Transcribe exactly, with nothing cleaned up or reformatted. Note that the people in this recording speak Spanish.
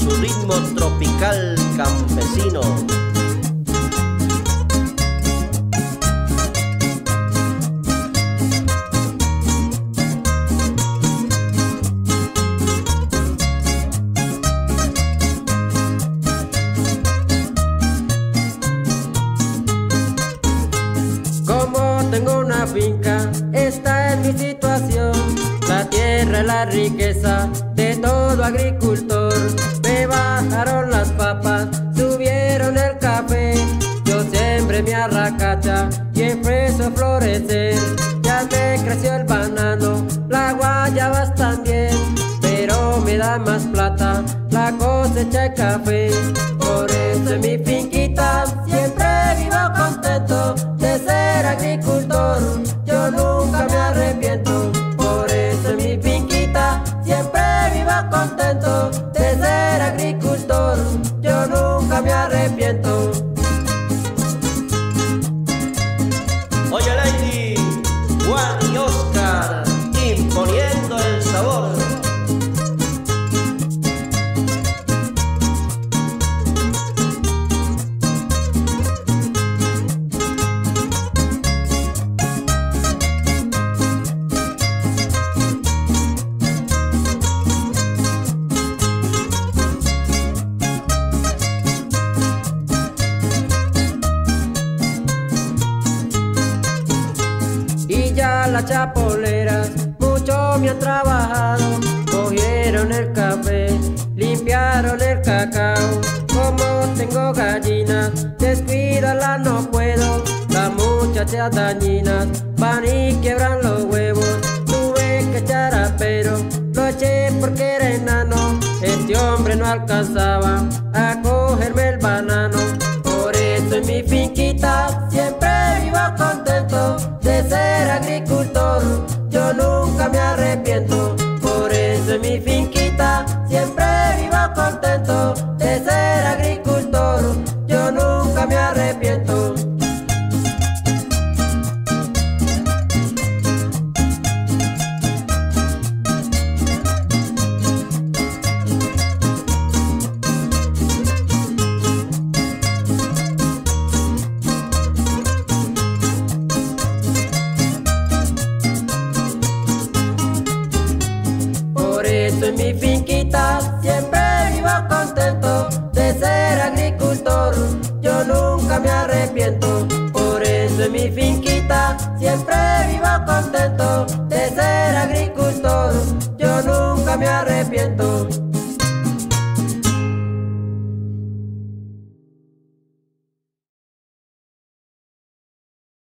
su ritmo tropical campesino. Tengo una finca, esta es mi situación. La tierra es la riqueza de todo agricultor. Me bajaron las papas, subieron el café. Yo sembré mi arracacha y empezó a florecer. Ya me creció el banano, la guayabas también. Pero me da más plata la cosecha de café. Por eso en mi finquita siempre vivo contento de ser agricultor. Yo nunca me arrepiento. Por eso en mi finquita siempre vivo contento de ser agricultor. Yo nunca me arrepiento. Oye Lady, Juan y Oscar, imponiendo el sabor. Las chapoleras mucho me han trabajado, cogieron el café, limpiaron el cacao. Como tengo gallinas, descuídalas no puedo. Las muchachas dañinas van y quiebran los huevos. Tuve que echar a pero, lo eché porque era enano. Este hombre no alcanzaba a cogerme el banano. Por eso en mi finquita siempre vivo contento de ser agricultor. Yo nunca me arrepiento. Por eso en mi finquita siempre vivo contento de ser agricultor. Yo nunca me arrepiento. En mi finquita siempre vivo contento de ser agricultor. Yo nunca me arrepiento. Por eso en mi finquita siempre vivo contento de ser agricultor. Yo nunca me arrepiento.